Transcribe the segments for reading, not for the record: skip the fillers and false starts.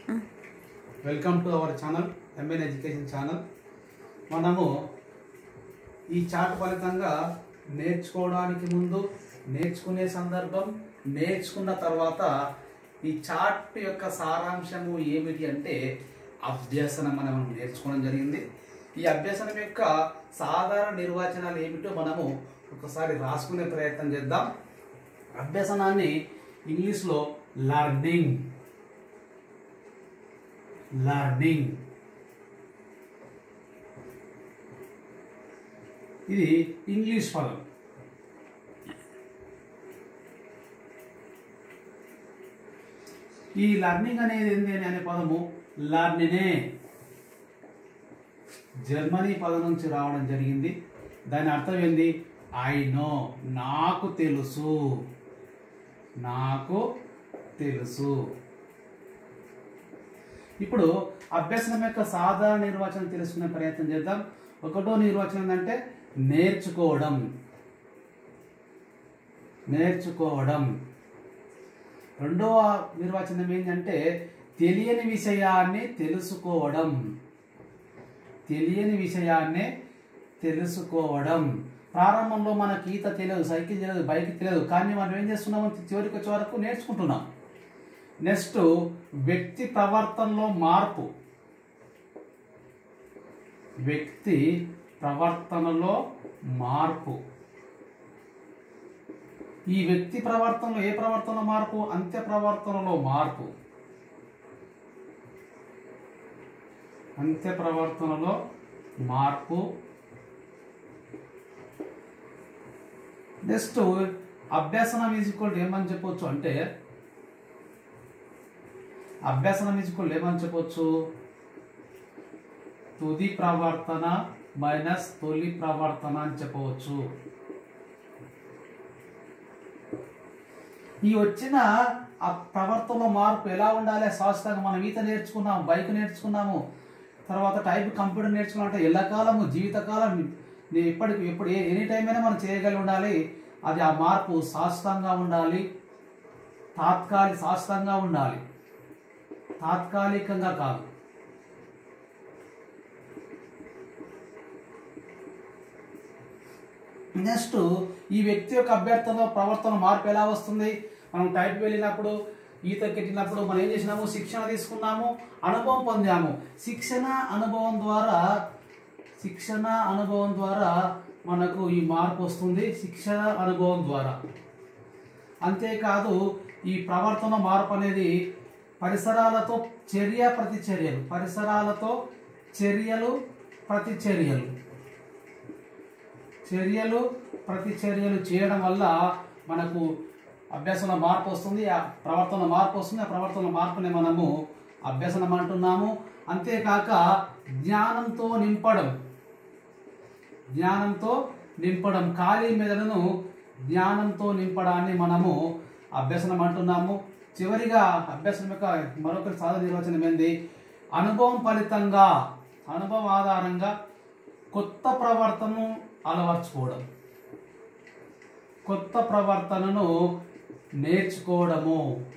Welcome to our channel M N education channel. మనము ఈ chart ఫలితంగా నేర్చుకోవడానికి ముందు, నేర్చుకునే సందర్భం, నేర్చుకున్న తర్వాత ఈ చార్ట్ యొక్క సారాంశము ఏమిటి అంటే అభ్యసనం మనం నేర్చుకోవడం జరిగింది. ఈ అభ్యసనం యొక్క సాధారణ నిర్వచనాలు ఏమిటో మనము ఒకసారి రాసుకునే ప్రయత్నం చేద్దాం. అభ్యసనాన్ని ఇంగ్లీష్లో లర్నింగ్ ఇది ఇంగ్లీష్ పదం. ఈ లర్నింగ్ అనేది ఏంటి అనే పదము లర్నినే జర్మనీ పదం నుంచి రావడం జరిగింది. దాని అర్థం ఏంది? ఐ నో, నాకు తెలుసు, నాకు తెలుసు. ఇప్పుడు అభ్యసనం యొక్క సాధారణ నిర్వచనం తెలుసుకునే ప్రయత్నం చేద్దాం. ఒకటో నిర్వచనం ఏంటంటే నేర్చుకోవడం. రెండవ నిర్వచనం ఏంటంటే తెలియని విషయాన్ని తెలుసుకోవడం. ప్రారంభంలో మనకి ఈత తెలియదు, సైకిల్ తెలియదు, బైక్ తెలియదు, కానీ మనం ఏం చేస్తున్నాము? చివరికి వచ్చే వరకు నేర్చుకుంటున్నాం. నెక్స్ట్ వ్యక్తి ప్రవర్తనలో మార్పు. ఈ వ్యక్తి ప్రవర్తనలో ఏ ప్రవర్తనలో మార్పు? అంత్య ప్రవర్తనలో మార్పు. నెక్స్ట్ అభ్యసనం ఈజ్ ఈక్వల్ ఏమని చెప్పొచ్చు అంటే తుది ప్రవర్తన మైనస్ తొలి ప్రవర్తన అని చెప్పవచ్చు. ఈ వచ్చిన ఆ ప్రవర్తనలో మార్పు ఎలా ఉండాలి? శాస్త్రంగా మనం ఈత నేర్చుకున్నాము, బైక్ నేర్చుకున్నాము, తర్వాత టైప్ కంప్యూటర్ నేర్చుకున్నాం అంటే ఎల్లకాలము, జీవితకాలం, ఎప్పుడు ఎనీ టైం అయినా మనం చేయగలిగి ఉండాలి. అది ఆ మార్పు శాశ్వతంగా ఉండాలి, శాశ్వతంగా ఉండాలి, తాత్కాలికంగా కాదు. నెక్స్ట్ ఈ వ్యక్తి యొక్క అభ్యర్థన ప్రవర్తన మార్పు ఎలా వస్తుంది? మనం టైప్ వెళ్ళినప్పుడు, ఈతకి వెళ్ళినప్పుడు మనం ఏం చేసినాము? శిక్షణ తీసుకున్నాము, అనుభవం పొందాము. శిక్షణ అనుభవం ద్వారా మనకు ఈ మార్పు వస్తుంది. శిక్షణ అనుభవం ద్వారా. అంతేకాదు ఈ ప్రవర్తన మార్పు అనేది పరిసరాలతో ప్రతిచర్యలు చేయడం వల్ల మనకు అభ్యసన మార్పు వస్తుంది, ఆ ప్రవర్తన మార్పు వస్తుంది. ఆ ప్రవర్తన మార్పుని మనము అభ్యసనం అంటున్నాము. అంతేకాక జ్ఞానంతో నింపడం, ఖాళీ మెదడును జ్ఞానంతో నింపడాన్ని మనము అభ్యసనం అంటున్నాము. చివరిగా అభ్యసనం యొక్క మరొక సాధారణ నిర్వచనం ఏంది? అనుభవం ఆధారంగా కొత్త ప్రవర్తనను అలవర్చుకోవడం, కొత్త ప్రవర్తనను నేర్చుకోవడము.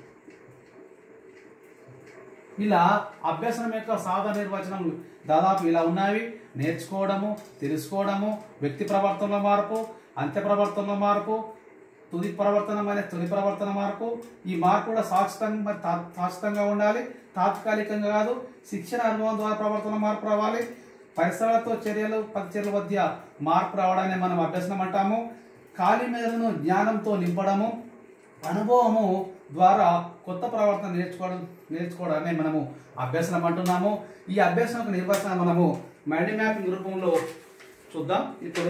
ఇలా అభ్యసనం యొక్క సాధారణ నిర్వచనం దాదాపు ఇలా ఉన్నవి. నేర్చుకోవడము, తెలుసుకోవడము, వ్యక్తి ప్రవర్తనలో మార్పు, అంత్య ప్రవర్తనలో మార్పు, తుది ప్రవర్తన మైనస్ తొలి ప్రవర్తన మార్పు. ఈ మార్పు కూడా శాశ్వతంగా ఉండాలి, తాత్కాలికంగా కాదు. శిక్షణ అనుభవం ద్వారా ప్రవర్తన మార్పు రావాలి. పరిసరాలతో ప్రతిచర్యల మధ్య మార్పు రావడాన్ని మనం అభ్యసనం అంటాము. ఖాళీ మెదడును జ్ఞానంతో నింపడము, అనుభవము ద్వారా కొత్త ప్రవర్తన నేర్చుకోవడాన్ని మనము అభ్యసనం అంటున్నాము. ఈ అభ్యసనం నిర్వచనం మనము మైండ్ మ్యాపింగ్ రూపంలో చూద్దాం. ఇప్పుడు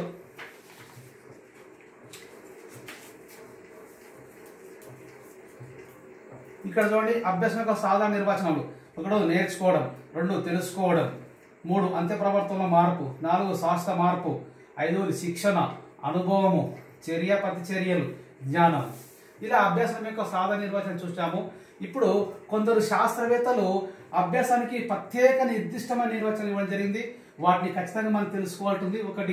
ఇక్కడ చూడండి, అభ్యసనం యొక్క సాధారణ నిర్వచనాలు: 1 నేర్చుకోవడం, 2 తెలుసుకోవడం, 3 అంత్య ప్రవర్తనలో మార్పు, 4 శాస్త్ర మార్పు, 5 శిక్షణ, అనుభవము, ప్రతిచర్యలు, జ్ఞానం. ఇలా అభ్యాసం యొక్క సాధారణ నిర్వచనం చూసాము. ఇప్పుడు కొందరు శాస్త్రవేత్తలు అభ్యాసానికి ప్రత్యేక నిర్దిష్టమైన నిర్వచనం ఇవ్వడం జరిగింది. వాటిని ఖచ్చితంగా మనం తెలుసుకోవాల్సింది. ఒకటి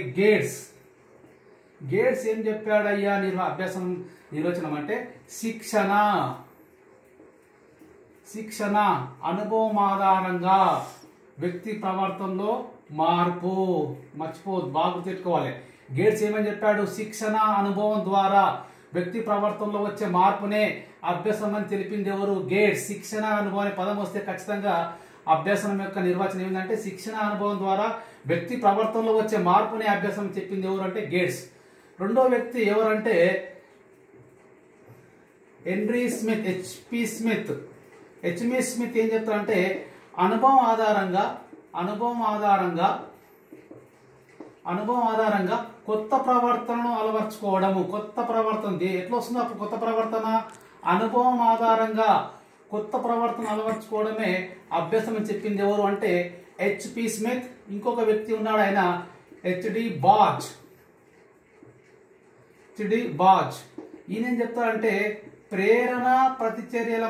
గేట్స్ ఏం చెప్పాడయ్యా అభ్యాసం నిర్వచనం అంటే శిక్షణ అనుభవం ఆధారంగా వ్యక్తి ప్రవర్తనలో మార్పు. మర్చిపోదు, బాగా గుర్తుపెట్టుకోవాలి. గేట్స్ ఏమని చెప్పాడు? శిక్షణ అనుభవం ద్వారా వ్యక్తి ప్రవర్తనలో వచ్చే మార్పునే అభ్యసనం అని తెలిపింది ఎవరు? గేట్స్. శిక్షణ అనుభవం అనే పదం వస్తే ఖచ్చితంగా అభ్యసనం యొక్క నిర్వచనం ఏంటంటే శిక్షణ అనుభవం ద్వారా వ్యక్తి ప్రవర్తనలో వచ్చే మార్పునే అభ్యసనం చెప్పింది ఎవరు అంటే గేట్స్. రెండో వ్యక్తి ఎవరంటే Henry Smith, H P Smith. H P Smith ఏం చెప్తారంటే అనుభవం ఆధారంగా కొత్త ప్రవర్తనను అలవర్చుకోవడము. కొత్త ప్రవర్తన ఎట్లా వస్తుందో అప్పుడు కొత్త ప్రవర్తన అనుభవం ఆధారంగా కొత్త ప్రవర్తన అలవర్చుకోవడమే అభ్యాసం అని చెప్పింది ఎవరు అంటే హెచ్పి స్మిత్. ఇంకొక వ్యక్తి ఉన్నాడు, ఆయన హెచ్డి బాజ్. ఈయన ఏం చెప్తారంటే ప్రేరణ ప్రతిచర్యల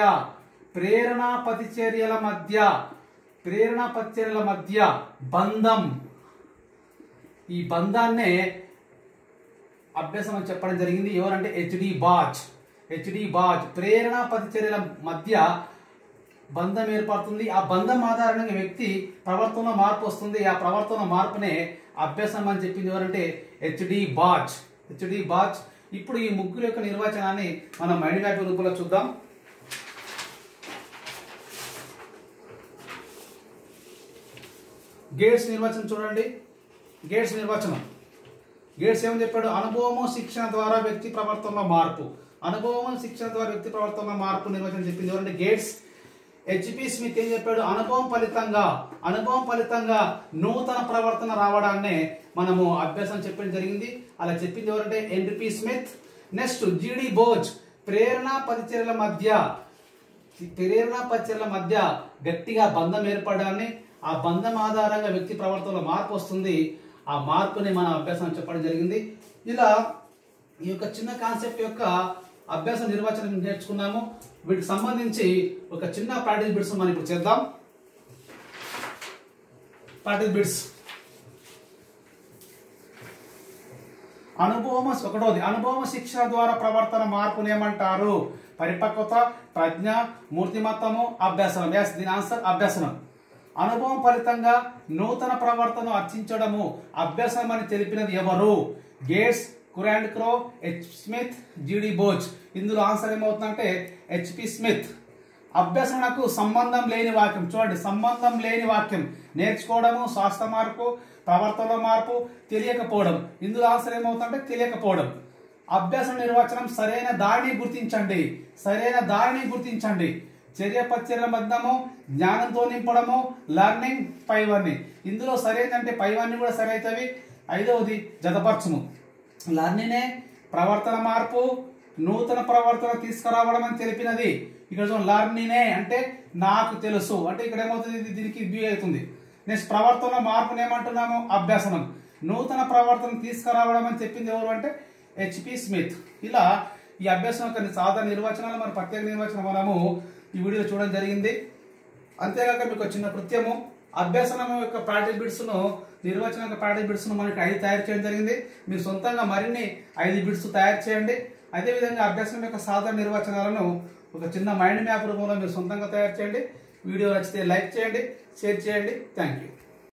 మధ్య బంధం, ఈ బంధాన్నే అభ్యాసం అని చెప్పడం జరిగింది. ఎవరంటే హెచ్డి బాజ్. ప్రేరణ ప్రతిచర్యల మధ్య బంధం ఏర్పడుతుంది. ఆ బంధం ఆధారంగా వ్యక్తి ప్రవర్తనలో మార్పు వస్తుంది. ఆ ప్రవర్తన మార్పునే అభ్యాసం అని చెప్పింది ఎవరంటే హెచ్డి బాజ్. ఇప్పుడు ఈ ముగ్గురు యొక్క నిర్వచనాన్ని మనం మైండ్ మ్యాప్ రూపంలో చూద్దాం. గేట్స్ నిర్వచనం చూడండి. గేట్స్ ఏమని చెప్పాడు? అనుభవము శిక్షణ ద్వారా వ్యక్తి ప్రవర్తనలో మార్పు. నిర్వచనం చెప్పింది ఎవరంటే గేట్స్. హెచ్పి స్మిత్ ఏం చెప్పాడు? అనుభవం ఫలితంగా నూతన ప్రవర్తన రావడాన్నే మనము అభ్యాసం చెప్పడం జరిగింది. అలా చెప్పింది ఎవరంటే Henry Smith. Next G D Boaz ప్రేరణ పరిచర్యల మధ్య గట్టిగా బంధం ఏర్పడడాన్ని, ఆ బంధం ఆధారంగా వ్యక్తి ప్రవర్తనలో మార్పు వస్తుంది. ఆ మార్పుని మన అభ్యాసం చెప్పడం జరిగింది. ఇలా ఈ యొక్క చిన్న కాన్సెప్ట్ యొక్క అభ్యాస నిర్వచనం నేర్చుకున్నాము. వీటికి సంబంధించి ఒక చిన్న ప్రాక్టీస్ బిట్స్ మనం ఇప్పుడు చేద్దాం. Practice bits. ఒకటోది అనుభవం శిక్షణ ద్వారా ప్రవర్తన మార్పుని ఏమంటారు? పరిపక్వత, ప్రజ్ఞ, మూర్తిమత్తము, అభ్యాసనం. దీని ఆన్సర్ అభ్యాసనం. అనుభవం ఫలితంగా నూతన ప్రవర్తన అర్చించడము అభ్యాసం అని తెలిపినది ఎవరు? Gates, Crow and Crow, H Smith, G D Boaz. ఇందులో ఆన్సర్ ఏమవుతుందంటే హెచ్పి స్మిత్. అభ్యసనకు సంబంధం లేని వాక్యం చూడండి. సంబంధం లేని వాక్యం నేర్చుకోవడము, స్వాస్థ్య మార్పు, ప్రవర్తనలో మార్పు, తెలియకపోవడం. ఇందులో ఆన్సర్ ఏమవుతుందంటే తెలియకపోవడం. అభ్యాస నిర్వచనం సరైన దారిని గుర్తించండి. చర్య ప్రచర్యల మధ్యము, జ్ఞానంతో నింపడము, లర్నింగ్, పైవన్నీ. ఇందులో సరైనదంటే పైవన్నీ కూడా సరైనవి. ఐదవది జతపరచుము. లర్నింగ్ ప్రవర్తన మార్పు, నూతన ప్రవర్తన తీసుకురావడం అని తెలిపినది. ఇక్కడ లర్నింగ్ అంటే నాకు తెలుసు అంటే ఇక్కడ ఏమవుతుంది? దీనికి బి అవుతుంది. నెక్స్ట్ ప్రవర్తన మార్పుని ఏమంటున్నాము? అభ్యాసనం. నూతన ప్రవర్తన తీసుకురావడం అని చెప్పింది ఎవరు అంటే హెచ్పి స్మిత్. ఇలా ఈ అభ్యాసం యొక్క సాధారణ నిర్వచనాలు మరి ప్రత్యేక నిర్వచనం మనము ఈ వీడియోలో చూడడం జరిగింది. అంతేకాక మీకు చిన్న కృత్యము, అభ్యాసనం యొక్క ప్రాక్టీస్ బిట్స్ ను, నిర్వచనం యొక్క ప్రాక్టీస్ బిట్స్ ను మనకి 5 తయారు చేయడం జరిగింది. మీరు సొంతంగా మరిన్ని 5 బిట్స్ తయారు చేయండి. అదేవిధంగా అభ్యాసం యొక్క సాధారణ నిర్వచనాలను ఒక చిన్న మైండ్ మ్యాప్ రూపంలో మీరు సొంతంగా తయారు చేయండి. వీడియో నచ్చితే లైక్ చేయండి, షేర్ చేయండి. Thank you.